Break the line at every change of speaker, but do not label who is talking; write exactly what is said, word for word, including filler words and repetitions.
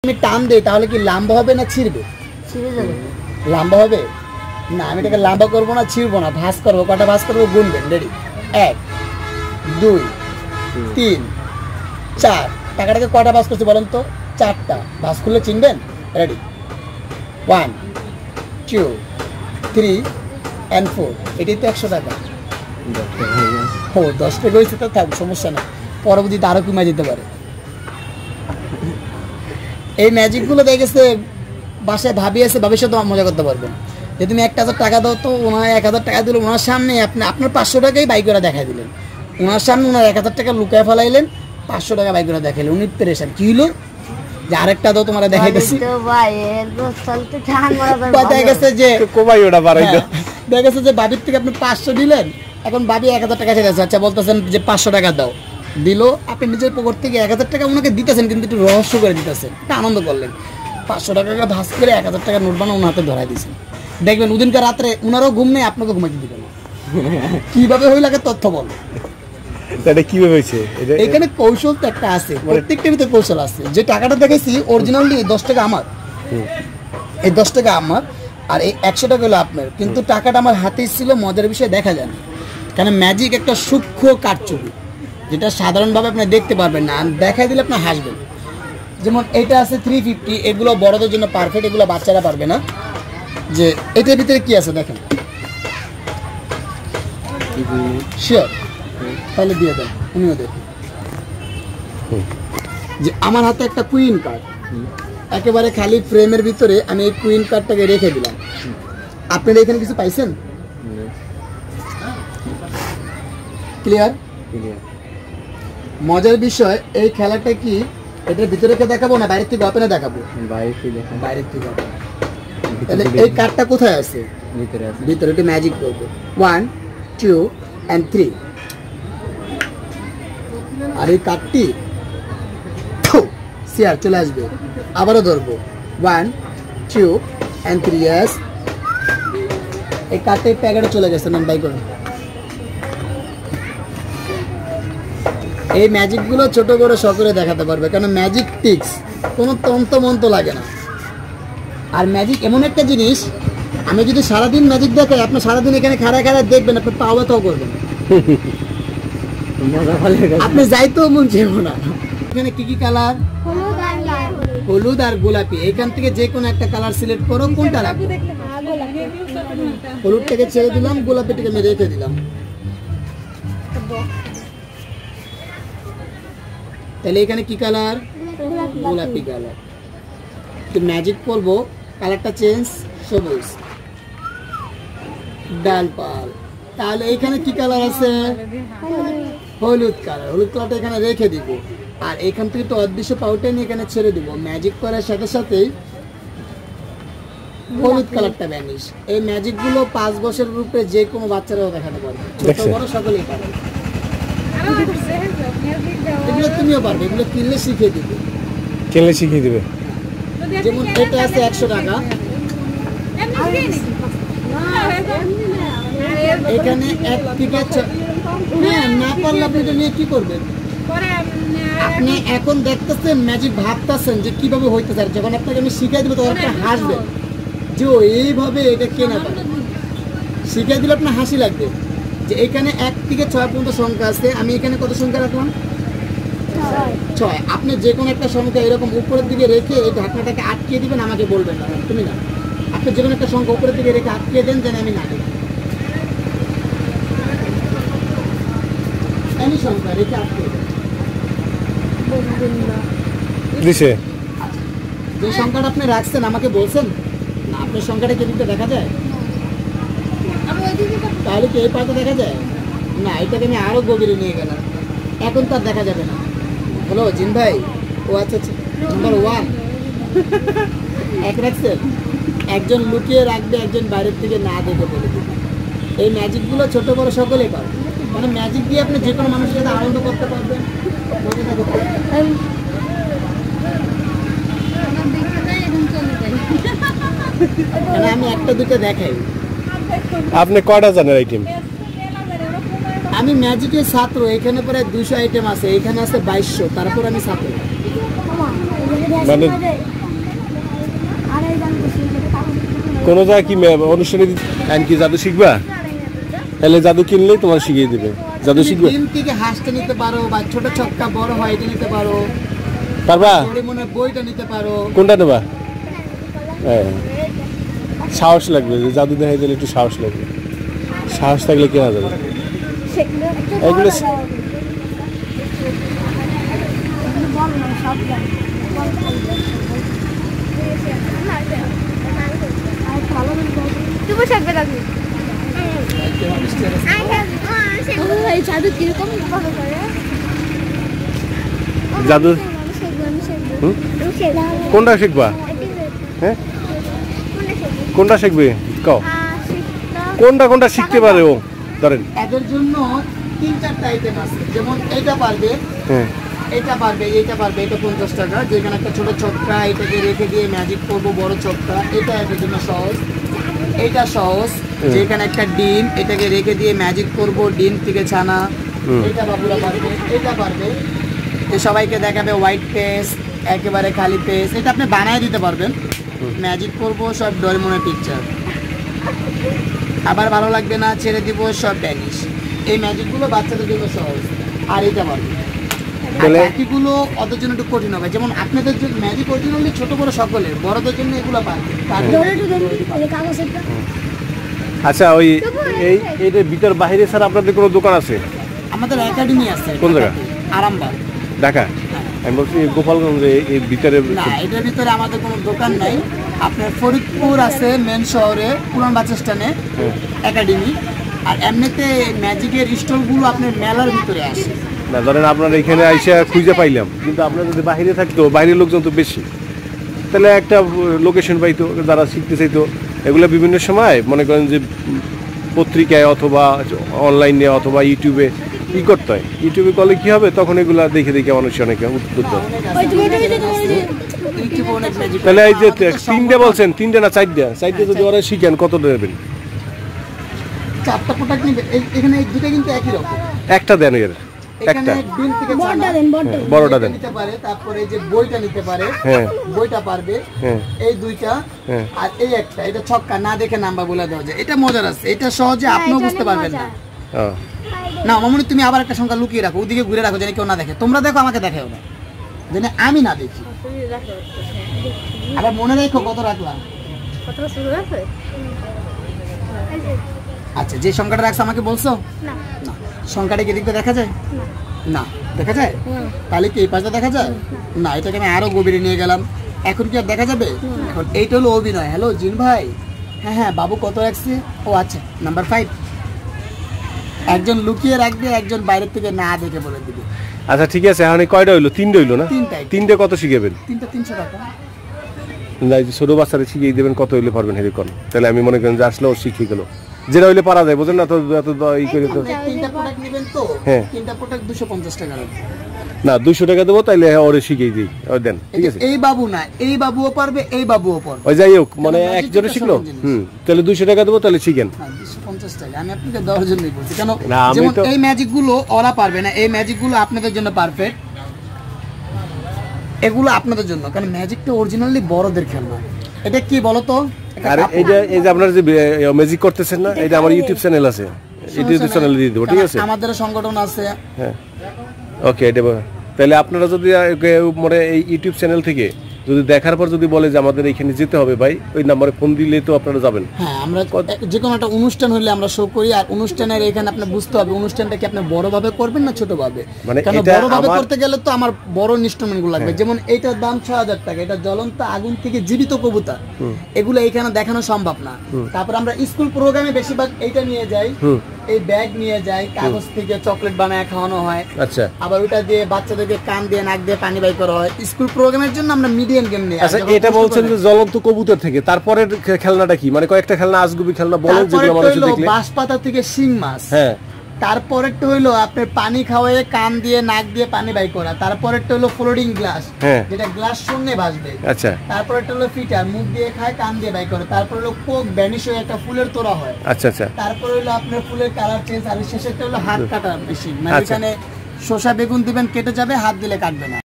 আমি টান দেই তাহলে কি লম্বা হবে না ছিড়বে?
ছিঁড়ে যাবে।
লম্বা হবে না, আমি এটাকে লম্বা করবো না, ছিড়বো না, ভাঁজ করবো। কটা ভাঁজ করবো গুনবেন। রেডি? এক, দুই, তিন, চার। টাকাটাকে কটা ভাঁজ করছি বলেন তো? চারটা। ভাঁজ করলে চিনবেন? Ready? One, two, three and four. এটাই তো একশো টাকা। ও দশ টাকা হয়েছে তো থাক, সমস্যা না, পরবর্তীতে আরও কমে যেতে পারে। এই ম্যাজিকগুলো দেখেছে বাসায় ভাবি আছে, ভাবির সাথে মজা করতে পারবেন যে তুমি একটা হাজার টাকা দাও, তো ওনার এক হাজার টাকা দিল, ওনার সামনে আপনি আপনার পাঁচশো টাকাই বাইক করে দেখা দিলেন, ওনার সামনে ওনার এক হাজার টাকা লুকায় ফেলাইলেন, পাঁচশো টাকা বাইক করে দেখাইলেন, উনি পেরেছেন কি হলো যে আরেকটা দাও তোমার দেখাইতেছি। দেখা গেছে যে দেখা গেছে যে ভাবির থেকে আপনি পাঁচশো দিলেন, এখন ভাবি এক হাজার টাকা চাইতেছে, আচ্ছা বলতেছেন যে পাঁচশো টাকা দাও, দিল, আপনি নিজের পকেট থেকে এক হাজার টাকা ওনাকে দিতেছেন, কিন্তু একটু রহস্য করে দিতেছেন, একটা আনন্দ করলেন, পাঁচশো টাকাকে ভাঁজ করে এক হাজার টাকার নোট বানা ওনার হাতে ধরাই দিয়েছেন। দেখবেন ওদিনকার রাত্রে ওনারও ঘুম নেই, আপনাকে ঘুমাইতে দিবেন না। কিভাবে হইল আগে তথ্য বল। এখানে কৌশল তো একটা আছে, প্রত্যেকটার ভিতরে কৌশল আছে। যে টাকাটা দেখেছি অরিজিনালি দশ টাকা আমার, এই দশ টাকা আমার, আর এই একশো টাকা হলো আপনার, কিন্তু টাকাটা আমার হাতেই ছিল। মজার বিষয় দেখা যায় না, কারণ ম্যাজিক একটা সূক্ষ্ম কারচুপি, যেটা সাধারণভাবে আপনি দেখতে পারবেন না, দেখাই দিলে আপনি হাসবেন। যেমন এটা আছে থ্রি ফিফটি, এগুলো বড়দের জন্য পারফেক্ট, এগুলো বাচ্চারা পারবে না। যে এটার ভিতরে কি আছে দেখেন, শিওর? তাহলে দিয়ে দেন, উনিও দেখুন। যে আমার হাতে একটা কুইন কার্ড, একেবারে খালি ফ্রেমের ভিতরে আমি এই কুইন কার্ডটাকে রেখে দিলাম। আপনারা এখানে কিছু পাইছেন? ক্লিয়ার? মজার বিষয়, এই খেলাটা কি এটার ভিতরে রেখে দেখাবো না বাইরের থেকে ওপেনে দেখাবো? বাইরের থেকে। তাহলে এই কার্ডটা কোথায় আছে? ভিতরে আছে। ভিতরে একটু ম্যাজিক করবো, ওয়ান, টু অ্যান্ড থ্রি। আর এই কার্ডটি শেয়ার চলে আসবে, আবারও ধরবো, one, two and three. Yes, এই কার্ডের প্যাকেটে চলে গেছে, নাম বাই করুন। এই ম্যাজিকগুলো ছোট করে সকলে দেখাতে পারবে, কারণ ম্যাজিক টিক্স কোনো তন্ত্র মন্ত্র লাগে না। আর ম্যাজিক এমন একটা জিনিস, আমি যদি সারাদিন ম্যাজিক দেখাই, আপনি সারাদিন এখানে খাড়ায় খাড়ায় দেখবেন, আপনি পাওয়া তাও করবেন, আপনি যাইতেও মন চাইব না। এখানে কি কি কালার? হলুদ আর গোলাপি। এখান থেকে যে কোনো একটা কালার সিলেক্ট করো, কোনটা রাখবো? হলুদটাকে ছেড়ে দিলাম, গোলাপিটাকে আমি রেখে দিলাম। তাহলে এখানে কি কালার? গোলাপি কালার। তো ম্যাজিক করবো, কালারটা চেঞ্জ, সবুজ, ডাল পাল। তাহলে এখানে কি কালার আছে? হলুদ কালার। হলুদ কালারটা এখানে রেখে দিব, আর এখান থেকে তো অদৃশ্য পাউডার নিয়ে এখানে ছেড়ে দিব। ম্যাজিক করার সাথে সাথেই হলুদ কালারটা ভ্যানিশ। এই ম্যাজিক গুলো পাঁচ বছরের উপরে যে কোনো বাচ্চারাও দেখাতে পারবে, ছোট বড় সকলেই পারবে। এগুলো তুমিও পারবে, এগুলো কিনলে শিখিয়ে দিবে।
কিনলে শিখিয়ে দিবে।
যেমন এটা আছে একশো টাকা, এখানে এক থেকে হ্যাঁ না পারলে আপনি এটা নিয়ে কি করবেন? আপনি এখন দেখতেছেন ম্যাজিক, ভাবতেছেন যে কিভাবে হইতেছে, আর যখন আপনাকে আমি শিখাই দেবো তখন আপনি হাসবেন যে ও এইভাবে এটা কেনা পারে। শিখাই দিলে আপনার হাসি লাগবে যে এখানে এক থেকে ছয় পর্যন্ত সংখ্যা আছে, আমি এখানে কত সংখ্যা রাখলাম? ছয়। আপনি যে কোনো একটা সংখ্যা এরকম উপরের দিকে রেখে এই ঢাকনাটাকে আটকিয়ে দিবেন, আমাকে বলবেন না, তুমি না, আপনি যে কোনো একটা সংখ্যা উপরের দিকে রেখে আটকিয়ে দেন, যেন আমি না দেখি। any সংখ্যা রেখে আটকিয়ে দেন। যে সংখ্যাটা আপনি রাখছেন আমাকে বলছেন না, আপনার সংখ্যাটা কি দিতে দেখা যায়? তাহলে কি এই পাতে দেখা যায় না? এটাকে আমি আরো গভীরে নিয়ে গেলাম, এখন তো আর দেখা যাবে না। হ্যালো জিন ভাই, ও আচ্ছা আচ্ছা, নাম্বার ওয়ান এক রাখছেন, একজন লুকিয়ে রাখবে, একজন বাইরের থেকে না দেখে বলে দেবে। এই ম্যাজিকগুলো ছোট বড় সকলেই পারে, মানে ম্যাজিক দিয়ে আপনি যে কোনো মানুষের সাথে আনন্দ করতে পারবেন। আমি একটা দুটো দেখাই।
আপনি কয়টা জানেন আইটেম?
আমি ম্যাজিকের ছাত্র, এখানে প্রায় দুইশো আইটেম আছে, এখানে আছে বাইশশো, তারপর আমি ছাত্র।
মানে কোন জায়গায় কি মে- অনুষ্ঠানে দি- এখন কি জাদু শিখবা? তাহলে জাদু কিনলেই তোমার শিখিয়ে দিবে। জাদু শিখবে
ডিম থেকে হাঁসটা নিতে পারো, বা ছোট ছক্কা বড় হয় এটা নিতে পারো,
পারবা?
ডোরেমনের বইটা নিতে পারো।
কোনটা নেবা? হ্যাঁ, সাহস লাগবে, যে জাদু দেখাই দিলে একটু সাহস লাগবে। সাহস থাকলে কেনা যাবে। এগুলো
তুমি থাকবে লাগবে এই জাদু কিরকম ভাবে করে
জাদু হুম? কোনটা শিখবা? হ্যাঁ, কোনটা শিখবে? কও কোনটা কোনটা শিখতে পারে ও? ধরেন
এদের জন্য তিন চারটা আইটেম আছে, যেমন এইটা পারবে,
হ্যাঁ,
এটা পারবে, এইটা পারবে, এটা পঞ্চাশ টাকা, যেখানে একটা ছোট ছক্কা এটাকে রেখে দিয়ে ম্যাজিক করবো বড় ছক্কা, এটা এদের জন্য সহজ। এটা সহজ, যেখানে একটা ডিম এটাকে রেখে দিয়ে ম্যাজিক করব, ডিম থেকে ছানা, এটা বাবুরা পারবে। এটা পারবে, এ সবাইকে দেখাবে হোয়াইট পেস, একেবারে খালি পেস, এটা আপনি বানায় দিতে পারবেন। ম্যাজিক করব, সব ডোরেমনের পিকচার, আবার ভালো লাগবে না ছেড়ে দিব, সব ভ্যানিশ। এই ম্যাজিকগুলো বাচ্চাদের জন্য সহজ। আর এটা পারবে,
তাহলে
বাকিগুলো ওদের জন্য একটু কঠিন হবে। যেমন আপনাদের জন্য ম্যাজিক অরিজিনালি ছোট বড় সকলের, বড়দের জন্য এগুলো পারবে।
আচ্ছা, ওই এই এটার ভিতর বাইরে স্যার আপনাদের কোনো দোকান আছে?
আমাদের একাডেমি আছে।
কোন জায়গা?
আরামবাগ,
ঢাকা। আমি বলছি গোপালগঞ্জে এর ভিতরে।
না এটার ভিতরে আমাদের কোনো দোকান নাই। আপনার ফরিদপুর আছে মেন শহরে, পুরান বাস স্ট্যান্ডে একাডেমি। আর এমনিতে ম্যাজিকের স্টলগুলো আপনার মেলার ভিতরে আসে।
না ধরেন আপনারা এখানে আইসা খুঁজে পাইলাম, কিন্তু আপনারা যদি বাইরে থাকতো, বাইরের লোকজন তো বেশি, তাহলে একটা লোকেশন পাইতো, যারা শিখতে চাইতো। এগুলো বিভিন্ন সময় মনে করেন যে পত্রিকায় অথবা অনলাইনে অথবা ইউটিউবে ই করতে হয়। ইউটিউবে করলে কি হবে, তখন এগুলা দেখে দেখে মানুষ অনেকে উদ্বুদ্ধ হয়।
ইউটিউবে অনেক ম্যাজিক।
তাহলে এই যে তিনটে বলছেন, তিনটে না চারটে? চারটে যদি ওরা শিখেন কত নেবেন?
চারটা প্রোডাক্ট নিবে, এই- এখানে এই দুটো কিন্তু একই রকম।
একটা দেন এর,
এখানে
একটা
ডিম থেকে ছানা
বড়টা দেন।
নিতে পারে, তারপরে এই যে বইটা নিতে পারে,
হ্যাঁ
বইটা পারবে।
হ্যাঁ
এই দুইটা
হ্যাঁ।
আর এই একটা, এটা ছক্কা না দেখে নাম্বার বলে দেওয়া যায়। এটা মজার আছে, এটা সহজে আপনিও বুঝতে পারবেন না।
ও,
না মামুনি, তুমি আবার একটা সংখ্যা লুকিয়ে রাখো, ওদিকে ঘুরে রাখো, যেন কেউ না দেখে। তোমরা দেখো, আমাকে দেখাও না, যেন আমি না দেখি। আবার মনে রেখো কত রাখলাম। আচ্ছা, যে সংখ্যাটা রাখছো আমাকে বলছো
না
না, সংখ্যাটা কি দিকে দেখা যায়? না, দেখা যায়? তাহলে কি এই পাশে দেখা যায়? না, এটাকে আমি আরো গভীরে নিয়ে গেলাম। এখন কি আর দেখা যাবে? এখন এইটা হলো অভিনয়। হ্যালো জিন ভাই, হ্যাঁ হ্যাঁ বাবু কত রাখছে? ও আচ্ছা, নাম্বার ফাইভ। একজন লুকিয়ে রাখবে, একজন বাইরের থেকে না দেখে বলে দিবে।
আচ্ছা ঠিক আছে। এখন এই কয়টা হইলো? তিনটে হইলো না?
তিনটাই।
তিনটে কত শিখাবেন?
তিনটা তিনশো টাকা।
না, এই যে ছোট বাচ্চারা শিখিয়ে দেবেন, কত হইলে পারবেন হেরিকন? তাহলে আমি মনে করেন যে আসলে ও শিখিয়ে গেল, যেটা হইলে পারা যায়, বোঝেন না তো? এত দ- ই করে তো
তিনটা প্রোডাক্ট নেবেন তো,
হ্যাঁ।
তিনটা প্রোডাক্ট দুশো পঞ্চাশ টাকা লাগবে।
না, দুইশো টাকা দেবো, তাইলে ওরে শিখিয়ে দিই। ওই দেন, ঠিক আছে।
এই বাবু না, এই বাবুও পারবে, এই বাবুও পারবে।
ওই যাই হোক, মানে
কেন,
একজনে
magic
শিখলো।
একটা সমান জিনিস।
হুম, তাহলে দুইশো টাকা দেবো, তাহলে শিখেন।
হ্যাঁ, দুশো পঞ্চাশ টাকা আমি আপনাকে দেওয়ার জন্যই বলছি। কেন,
না, আমি
যেমন
তো-
এই ম্যাজিক গুলো ওরা পারবে না, এই ম্যাজিক গুলো আপনাদের জন্য পারফেক্ট। এগুলো আপনাদের জন্য, কারণ ম্যাজিকটা অরিজিনালি বড়দের খেলনা। এটা কি বলতো? এটা
আর
কাপড়।
এই যে এই যে আপনারা যে ম্যাজিক করতেছেন না, এটা আমার ইউটিউব চ্যানেল আছে, ইউটিউব চ্যানেলে দিয়ে দেবো, ঠিক আছে?
আমাদের সংগঠন আছে।
হ্যাঁ, ওকে। এটা বল- তাহলে আপনারা যদি আহ, কেউ মানে এই ইউটিউব চ্যানেল থেকে যদি দেখার পর যদি বলে যে আমাদের এখানে যেতে হবে ভাই, ওই নাম্বারে ফোন দিলে তো আপনারা যাবেন।
হ্যাঁ, আমরা যে কোনো একটা অনুষ্ঠান হলে আমরা শো করি। আর অনুষ্ঠানের এখানে আপনি বুঝতে হবে অনুষ্ঠানটা কি আপনি বড় ভাবে করবেন না ছোট ভাবে।
মানে
কারণ
এটা
বড় ভাবে
আমার-
করতে গেলে তো আমার বড় ইনস্ট্রুমেন্ট গুলো লাগবে। যেমন এইটার দাম ছয় হাজার টাকা, এটা জ্বলন্ত আগুন থেকে জীবিত কবুতর, এগুলো এখানে দেখানো সম্ভব না। তারপর আমরা স্কুল প্রোগ্রামে বেশিরভাগ এইটা নিয়ে যাই,
হুম।
এই ব্যাগ নিয়ে যাই, কাগজ থেকে চকলেট বানায় খাওয়ানো হয়।
আচ্ছা
আবার ওটা দিয়ে বাচ্চাদেরকে কান দিয়ে নাক দিয়ে পানি বাই করা হয়। স্কুল প্রোগ্রামের জন্য আমরা মিডিয়াম গেম নিয়ে।
আচ্ছা, এটা বলছেন যে জ্বলন্ত কবুতর থেকে, তারপরে খেলনাটা কি? মানে কয়েকটা খেলনা আজগুবি খেলনা বলেন যেগুলো মানুষ দেখলে।
বাঁশপাতা থেকে শিং মাছ।
হ্যাঁ,
তারপরেরটা হইলো আপনার পানি খাওয়ায় কান দিয়ে নাক দিয়ে পানি বাই করা। তারপরেরটা হলো ফ্লোটিং গ্লাস,
হ্যাঁ।
যেটা গ্লাস শূন্যে ভাসবে।
আচ্ছা
তারপরেরটা হলো ফিটার, মুখ দিয়ে খায় কান দিয়ে বাই করে। তারপর হলো কোক ভ্যানিশ হয়ে একটা ফুলের তোড়া হয়।
আচ্ছা আচ্ছা
তারপর হলো আপনার ফুলের কালার চেঞ্জ। আর শেষেরটা হলো হাত কাটা মেশিন, মানে
আচ্ছা।
এখানে শসা বেগুন দিবেন কেটে যাবে, হাত দিলে কাটবে না।